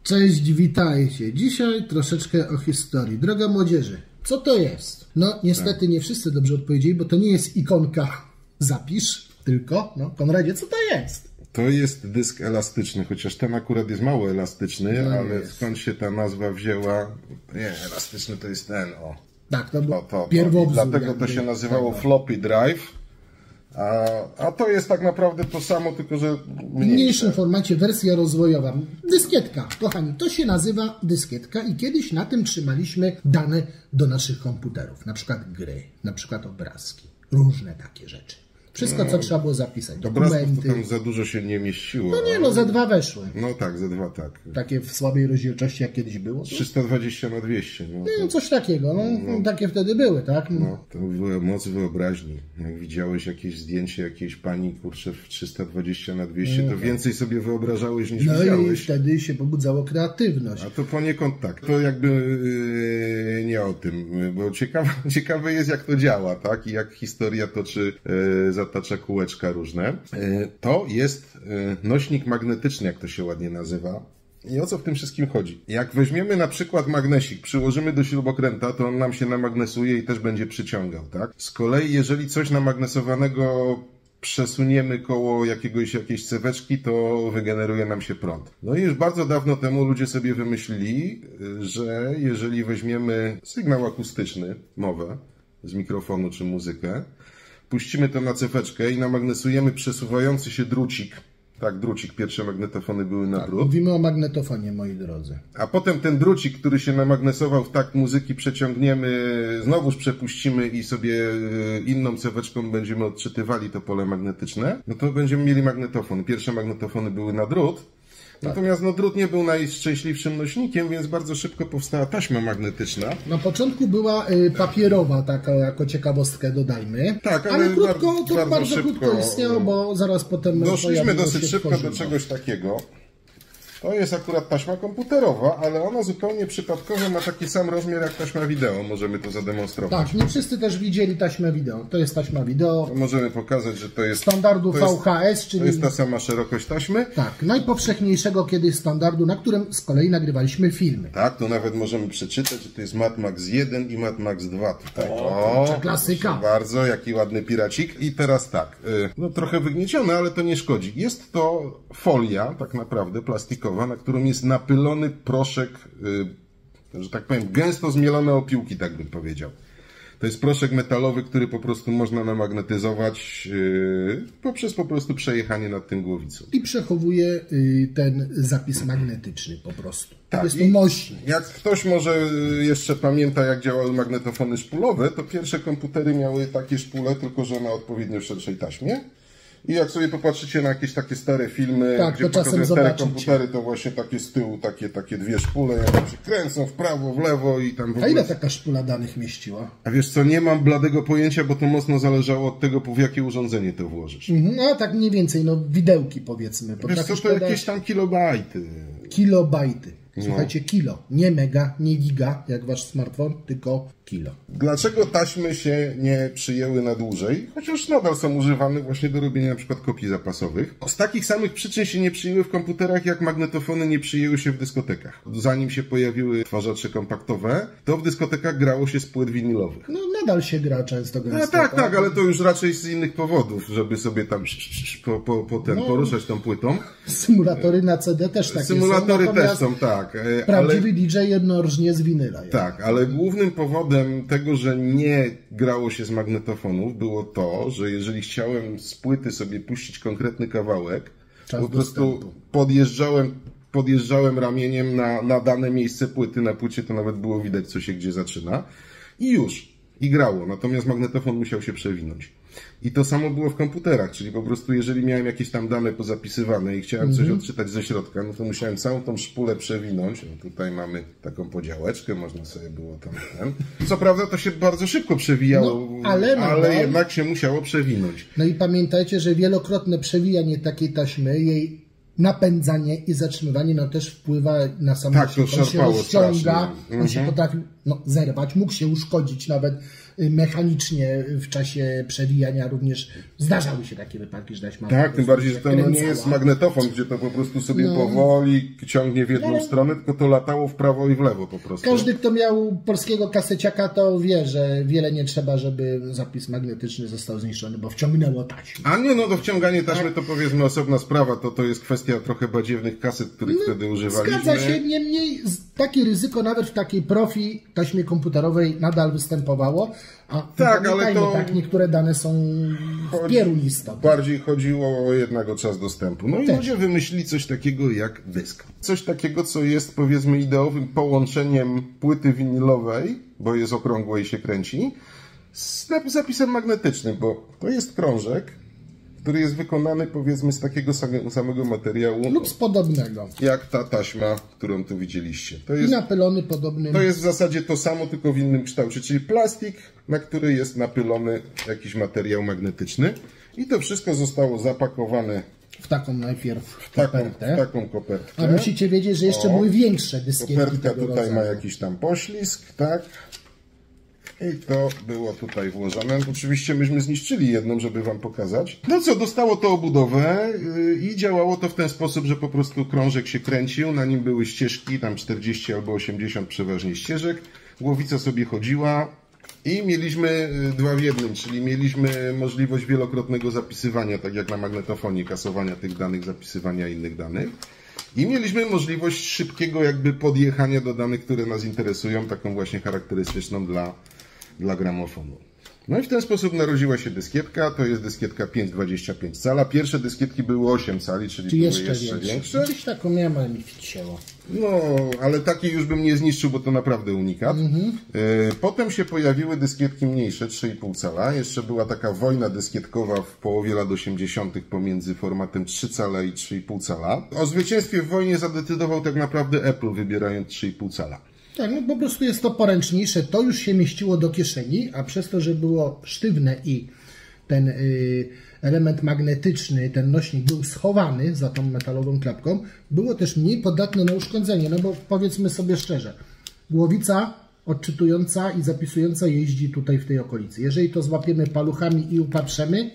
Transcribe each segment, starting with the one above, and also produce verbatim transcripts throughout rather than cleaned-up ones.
Cześć, witajcie. Dzisiaj troszeczkę o historii. Droga młodzieży, co to jest? No niestety nie wszyscy dobrze odpowiedzieli, bo to nie jest ikonka zapisz, tylko, no Konradzie, co to jest? To jest dysk elastyczny, chociaż ten akurat jest mało elastyczny, no ale jest. Skąd się ta nazwa wzięła? Nie, elastyczny to jest ten, o. Tak, to był o, to, pierwowzór. Dlatego to się nazywało tego. floppy drive. A, a to jest tak naprawdę to samo, tylko że w mniejszym formacie, wersja rozwojowa. Dyskietka, kochani, to się nazywa dyskietka i kiedyś na tym trzymaliśmy dane do naszych komputerów. Na przykład gry, na przykład obrazki, różne takie rzeczy. Wszystko, co no, trzeba było zapisać, dokumenty. To tam za dużo się nie mieściło. No nie, no za dwa weszły. No tak, za dwa tak. Takie w słabej rozdzielczości, jak kiedyś było. trzysta dwadzieścia na dwieście. No, no coś takiego, no, no takie wtedy były, tak? No. no, to była moc wyobraźni. Jak widziałeś jakieś zdjęcie jakiejś pani, kurczę, w trzysta dwadzieścia na dwieście, no, to więcej sobie wyobrażałeś niż no widziałeś. No i wtedy się pobudzało kreatywność. A to poniekąd tak. To jakby yy, nie o tym, bo ciekawe, ciekawe jest, jak to działa, tak? I jak historia toczy, yy, zatacza kółeczka różne. To jest nośnik magnetyczny, jak to się ładnie nazywa. I o co w tym wszystkim chodzi? Jak weźmiemy na przykład magnesik, przyłożymy do śrubokręta, to on nam się namagnesuje i też będzie przyciągał, tak? Z kolei, jeżeli coś namagnesowanego przesuniemy koło jakiegoś, jakiejś ceweczki, to wygeneruje nam się prąd. No i już bardzo dawno temu ludzie sobie wymyślili, że jeżeli weźmiemy sygnał akustyczny, mowę z mikrofonu czy muzykę, puścimy to na ceweczkę i namagnesujemy przesuwający się drucik. Tak, drucik. Pierwsze magnetofony były na tak, drut. Mówimy o magnetofonie, moi drodzy. A potem ten drucik, który się namagnesował w takt muzyki, przeciągniemy, znowuż przepuścimy i sobie inną ceweczką będziemy odczytywali to pole magnetyczne. No to będziemy mieli magnetofon. Pierwsze magnetofony były na drut. Tak. Natomiast no, drut nie był najszczęśliwszym nośnikiem, więc bardzo szybko powstała taśma magnetyczna. Na początku była y, papierowa, taka jako ciekawostkę dodajmy. Tak, ale, ale krótko, bardzo, to bardzo, bardzo szybko krótko istniało, bo zaraz potem doszliśmy dosyć się szybko tworzyło. do czegoś takiego. To jest akurat taśma komputerowa, ale ona zupełnie przypadkowo ma taki sam rozmiar jak taśma wideo. Możemy to zademonstrować. Tak, nie wszyscy też widzieli taśmę wideo. To jest taśma wideo. Możemy pokazać, że to jest standardu to jest, V H S, czyli to jest ta sama szerokość taśmy. Tak, najpowszechniejszego kiedyś standardu, na którym z kolei nagrywaliśmy filmy. Tak, to nawet możemy przeczytać, że to jest Mad Max jeden i Mad Max dwa tutaj. O, o klasyka. Bardzo, jaki ładny piracik. I teraz tak, no trochę wygnieciony, ale to nie szkodzi. Jest to folia, tak naprawdę, plastikowa, na którą jest napylony proszek, że tak powiem, gęsto zmielone opiłki, tak bym powiedział. To jest proszek metalowy, który po prostu można namagnetyzować poprzez po prostu przejechanie nad tym głowicą. I przechowuje ten zapis magnetyczny po prostu. Tak, jest to nośnik. Jak ktoś może jeszcze pamięta, jak działały magnetofony szpulowe, to pierwsze komputery miały takie szpule, tylko że na odpowiednio szerszej taśmie. I jak sobie popatrzycie na jakieś takie stare filmy, tak, gdzie pokazują stare komputery, to właśnie takie z tyłu, takie, takie dwie szpule, jak się kręcą w prawo, w lewo i tam w ogóle... A ile taka szpula danych mieściła? A wiesz co, nie mam bladego pojęcia, bo to mocno zależało od tego, w jakie urządzenie to włożysz. Mhm, no tak mniej więcej, no widełki powiedzmy. Wiesz co, to jakieś tam kilobajty. Kilobajty. Słuchajcie, kilo. Nie mega, nie giga, jak wasz smartfon, tylko kilo. Dlaczego taśmy się nie przyjęły na dłużej? Chociaż nadal są używane właśnie do robienia na przykład kopii zapasowych. Z takich samych przyczyn się nie przyjęły w komputerach, jak magnetofony nie przyjęły się w dyskotekach. Zanim się pojawiły odtwarzacze kompaktowe, to w dyskotekach grało się z płyt winylowych. No nadal się gra często gęsto. No tak, tak, ale to już raczej z innych powodów, żeby sobie tam po, po, po ten, no, poruszać tą płytą. Symulatory na C D też takie Symulatory są. też są, tak. Prawdziwy ale, D J jednorożnie z winyla. Tak, ale głównym powodem tego, że nie grało się z magnetofonów, było to, że jeżeli chciałem z płyty sobie puścić konkretny kawałek, Czas po prostu dostępu. podjeżdżałem, podjeżdżałem ramieniem na, na dane miejsce płyty, na płycie to nawet było widać, co się gdzie zaczyna i już. I grało, natomiast magnetofon musiał się przewinąć. I to samo było w komputerach, czyli po prostu jeżeli miałem jakieś tam dane pozapisywane i chciałem mm-hmm. coś odczytać ze środka, no to musiałem całą tą szpulę przewinąć. No tutaj mamy taką podziałeczkę, można sobie było tam ten. Co prawda to się bardzo szybko przewijało, no, ale, ale jednak się musiało przewinąć. No i pamiętajcie, że wielokrotne przewijanie takiej taśmy, jej napędzanie i zatrzymywanie no też wpływa na sam tak, to on się rozciąga, strasznie. on mm-hmm. się potrafi no, zerwać, mógł się uszkodzić nawet mechanicznie w czasie przewijania również zdarzały się takie wypadki, że taśma... Tak, tym bardziej, że to no, nie jest magnetofon, gdzie to po prostu sobie no. powoli ciągnie w jedną no. stronę, tylko to latało w prawo i w lewo po prostu. Każdy, kto miał polskiego kaseciaka, to wie, że wiele nie trzeba, żeby zapis magnetyczny został zniszczony, bo wciągnęło taśmę. A nie, no to wciąganie taśmy tak. to powiedzmy osobna sprawa, to, to jest kwestia trochę badziewnych kaset, których no, wtedy używaliśmy. Zgadza się, niemniej takie ryzyko nawet w takiej profi taśmie komputerowej nadal występowało, a tak, ale to tak, niektóre dane są w pierun istot. Bardziej chodziło jednak o czas dostępu. No i Też. ludzie wymyślili coś takiego jak dysk. Coś takiego, co jest powiedzmy ideowym połączeniem płyty winylowej, bo jest okrągłe i się kręci, z zapisem magnetycznym, bo to jest krążek, który jest wykonany powiedzmy z takiego samego materiału. Lub z podobnego. Jak ta taśma, którą tu widzieliście. To jest, I napylony podobnym. To jest w zasadzie to samo, tylko w innym kształcie, czyli plastik, na który jest napylony jakiś materiał magnetyczny. I to wszystko zostało zapakowane w taką najpierw w taką, w taką kopertkę. A musicie wiedzieć, że jeszcze o, były większe dyskietki. Kopertka tutaj rodzaju. ma jakiś tam poślizg, tak? I to było tutaj włożone. Oczywiście myśmy zniszczyli jedną, żeby wam pokazać. No co, dostało to obudowę i działało to w ten sposób, że po prostu krążek się kręcił, na nim były ścieżki, tam czterdzieści albo osiemdziesiąt przeważnie ścieżek. Głowica sobie chodziła i mieliśmy dwa w jednym, czyli mieliśmy możliwość wielokrotnego zapisywania, tak jak na magnetofonie, kasowania tych danych, zapisywania innych danych. I mieliśmy możliwość szybkiego jakby podjechania do danych, które nas interesują, taką właśnie charakterystyczną dla dla gramofonu. No i w ten sposób narodziła się dyskietka, to jest dyskietka pięć dwadzieścia pięć cala. Pierwsze dyskietki były osiem cali, czyli, czyli były jeszcze, jeszcze większe. Gdzieś taką miałem, ale mi wcięło. No, ale takiej już bym nie zniszczył, bo to naprawdę unikat. Mm-hmm. Potem się pojawiły dyskietki mniejsze, trzy i pół cala. Jeszcze była taka wojna dyskietkowa w połowie lat osiemdziesiątych pomiędzy formatem trzy cala i trzy i pół cala. O zwycięstwie w wojnie zadecydował tak naprawdę Apple, wybierając trzy i pół cala. Tak, no po prostu jest to poręczniejsze, to już się mieściło do kieszeni, a przez to, że było sztywne i ten y, element magnetyczny, ten nośnik był schowany za tą metalową klapką, było też mniej podatne na uszkodzenie, no bo powiedzmy sobie szczerze, głowica odczytująca i zapisująca jeździ tutaj w tej okolicy. Jeżeli to złapiemy paluchami i upatrzemy,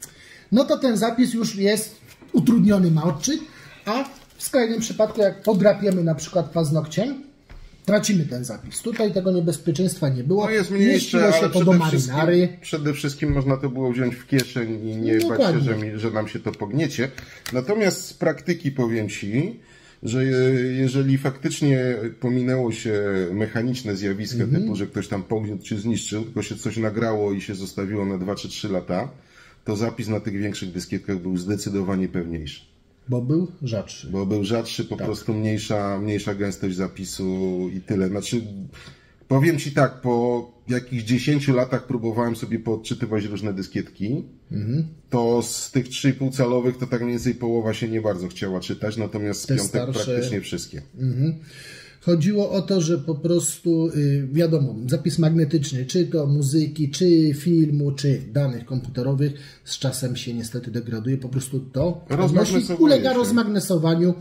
no to ten zapis już jest utrudniony ma odczyt, a w skrajnym przypadku jak podrapiemy na przykład paznokciem, tracimy ten zapis. Tutaj tego niebezpieczeństwa nie było. No jest mniejsze, ale się to do marynary. Przede wszystkim można to było wziąć w kieszeń i nie no bać się, że, mi, że nam się to pogniecie. Natomiast z praktyki powiem Ci, że jeżeli faktycznie pominęło się mechaniczne zjawiska mm-hmm. typu, że ktoś tam pogniótł czy zniszczył, tylko się coś nagrało i się zostawiło na dwa czy trzy lata, to zapis na tych większych dyskietkach był zdecydowanie pewniejszy. Bo był rzadszy. Bo był rzadszy, po tak. prostu mniejsza, mniejsza gęstość zapisu i tyle. Znaczy, powiem Ci tak, po jakichś dziesięciu latach próbowałem sobie poodczytywać różne dyskietki, mhm. to z tych trzy i pół calowych to tak mniej więcej połowa się nie bardzo chciała czytać, natomiast z Te piątek starsze... praktycznie wszystkie. Mhm. Chodziło o to, że po prostu, wiadomo, zapis magnetyczny, czy to muzyki, czy filmu, czy danych komputerowych, z czasem się niestety degraduje. Po prostu to ulega się. rozmagnesowaniu.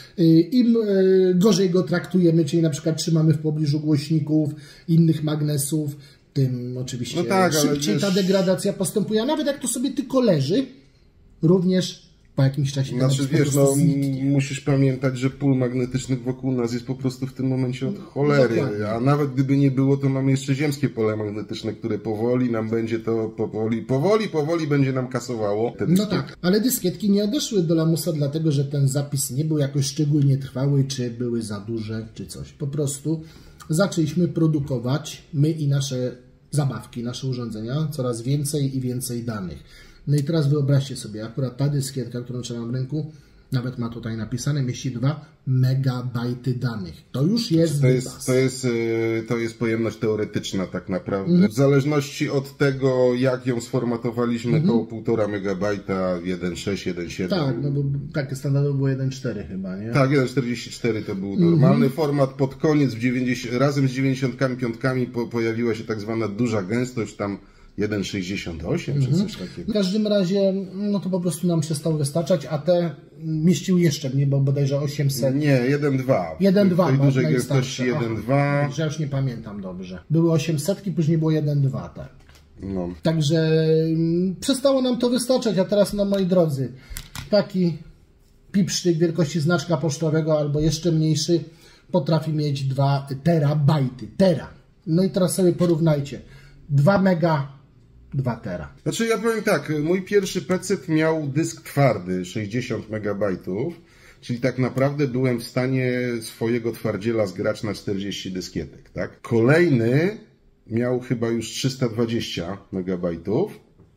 Im gorzej go traktujemy, czyli na przykład trzymamy w pobliżu głośników, innych magnesów, tym oczywiście no tak, szybciej wiesz... ta degradacja postępuje. A nawet jak to sobie tylko leży, również po jakimś czasie... Znaczy wiesz, no musisz pamiętać, że pól magnetycznych wokół nas jest po prostu w tym momencie od cholery, Dokładnie. a nawet gdyby nie było, to mamy jeszcze ziemskie pole magnetyczne, które powoli nam będzie to, powoli, powoli, powoli będzie nam kasowało. No tak, ale dyskietki nie odeszły do lamusa dlatego, że ten zapis nie był jakoś szczególnie trwały, czy były za duże, czy coś. Po prostu zaczęliśmy produkować, my i nasze zabawki, nasze urządzenia, coraz więcej i więcej danych. No i teraz wyobraźcie sobie, akurat ta dyskietka, którą trzymam w ręku, nawet ma tutaj napisane, mieści dwa megabajty danych. To już jest to jest, to jest, to jest pojemność teoretyczna tak naprawdę. Mm. W zależności od tego, jak ją sformatowaliśmy, mm. około półtora megabajta, jeden sześć, jeden siedem. Tak, no bo takie standardowo było jeden cztery chyba, nie? Tak, jeden czterdzieści cztery to był normalny mm. format. Pod koniec w dziewięćdziesiąt, razem z dziewięćdziesiątkami piątkami po, pojawiła się tak zwana duża gęstość, tam jeden sześćdziesiąt osiem Mhm. czy coś takiego. W każdym razie, no to po prostu nam przestało wystarczać, a te mieściły jeszcze mniej, bo bodajże osiemset. Nie, jeden dwa. jeden dwa. W tej ma dużej najstarsze. wielkości jeden Aha, dwa. że ja już nie pamiętam dobrze. Były osiemsetki, później było jeden dwa, tak. No. Także mm, przestało nam to wystarczać, a teraz, no moi drodzy, taki pipsztyk wielkości znaczka pocztowego albo jeszcze mniejszy potrafi mieć dwa terabajty. Tera. No i teraz sobie porównajcie. dwa mega, dwa tera. Znaczy ja powiem tak, mój pierwszy P C miał dysk twardy sześćdziesiąt megabajtów, czyli tak naprawdę byłem w stanie swojego twardziela zgrać na czterdzieści dyskietek, tak? Kolejny miał chyba już trzysta dwadzieścia megabajtów.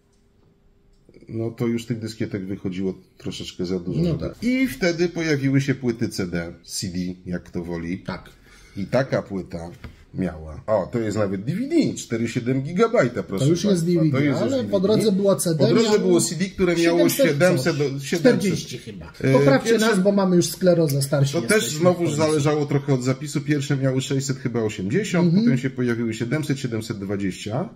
No to już tych dyskietek wychodziło troszeczkę za dużo. No tak. I wtedy pojawiły się płyty C D, C D, jak kto woli. Tak. I taka płyta miała. O, to jest nawet D V D, cztery przecinek siedem gigabajta, proszę To już jest państwa. D V D, To jest ale już po drodze było C D. Po drodze miało było C D, które miało siedemset, do, siedemset. czterdzieści chyba. Poprawcie Pierwsze- nas, bo mamy już sklerozę starsi. To też jesteśmy. znowu zależało trochę od zapisu. Pierwsze miały sześćset, chyba osiemdziesiąt, Mhm. potem się pojawiły siedemset, siedemset dwadzieścia.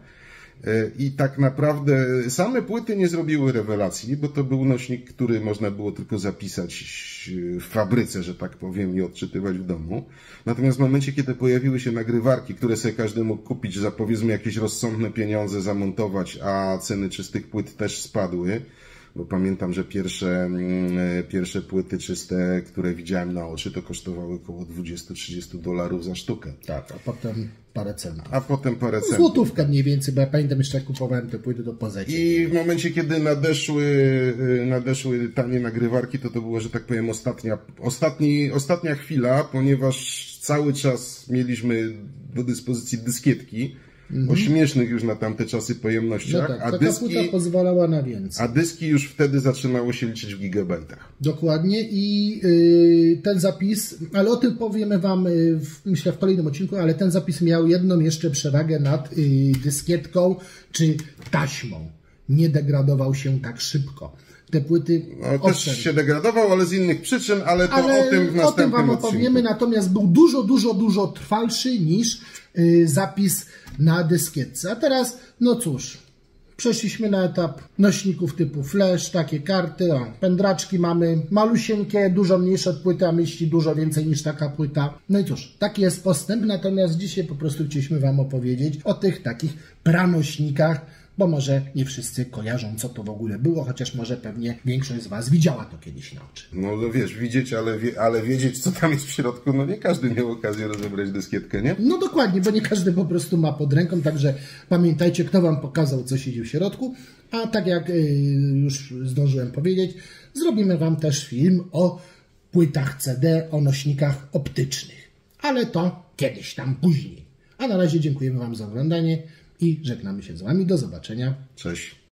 E, I tak naprawdę same płyty nie zrobiły rewelacji, bo to był nośnik, który można było tylko zapisać w fabryce, że tak powiem, i odczytywać w domu. Natomiast w momencie, kiedy pojawiły się nagrywarki, które sobie każdy mógł kupić za powiedzmy jakieś rozsądne pieniądze, zamontować, a ceny czystych płyt też spadły, bo pamiętam, że pierwsze, mm, pierwsze płyty czyste, które widziałem na oczy, to kosztowały około dwadzieścia trzydzieści dolarów za sztukę. Tak, a potem parę centów. A potem parę centów. Złotówkę mniej więcej, bo ja pamiętam jeszcze jak kupowałem te płyty do pozecie. I w momencie, kiedy nadeszły, y, nadeszły tanie nagrywarki, to to było, że tak powiem, ostatnia, ostatni, ostatnia chwila, ponieważ cały czas mieliśmy do dyspozycji dyskietki o śmiesznych już na tamte czasy No pojemnościach, tak, a, taka dyski, płyta pozwalała na więcej. a dyski już wtedy zaczynało się liczyć w gigabajtach. Dokładnie i y, ten zapis, ale o tym powiemy Wam y, w, myślę w kolejnym odcinku, ale ten zapis miał jedną jeszcze przewagę nad y, dyskietką czy taśmą. Nie degradował się tak szybko. Te płyty No, też owszem, się degradował, ale z innych przyczyn, ale to ale o tym w o tym następnym Wam odcinku. opowiemy, natomiast był dużo, dużo, dużo trwalszy niż y, zapis na dyskietce. A teraz, no cóż, przeszliśmy na etap nośników typu flash, takie karty, o, pędraczki mamy, malusieńkie, dużo mniejsze od płyty, a mieści dużo więcej niż taka płyta. No i cóż, taki jest postęp, natomiast dzisiaj po prostu chcieliśmy Wam opowiedzieć o tych takich pranośnikach, bo może nie wszyscy kojarzą, co to w ogóle było, chociaż może pewnie większość z Was widziała to kiedyś na oczy. No, no wiesz, widzieć, ale, wie, ale wiedzieć, co tam jest w środku, no nie każdy miał okazję rozebrać dyskietkę, nie? No dokładnie, bo nie każdy po prostu ma pod ręką, także pamiętajcie, kto Wam pokazał, co siedzi w środku, a tak jak y, już zdążyłem powiedzieć, zrobimy Wam też film o płytach C D, o nośnikach optycznych, ale to kiedyś tam później. A na razie dziękujemy Wam za oglądanie i żegnamy się z Wami. Do zobaczenia. Cześć.